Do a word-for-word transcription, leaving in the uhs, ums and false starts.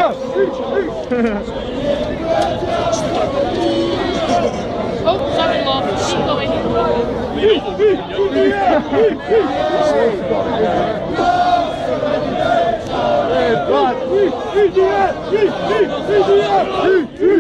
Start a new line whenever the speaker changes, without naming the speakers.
Oh, sorry, love. Keep going.
E D L! E D L!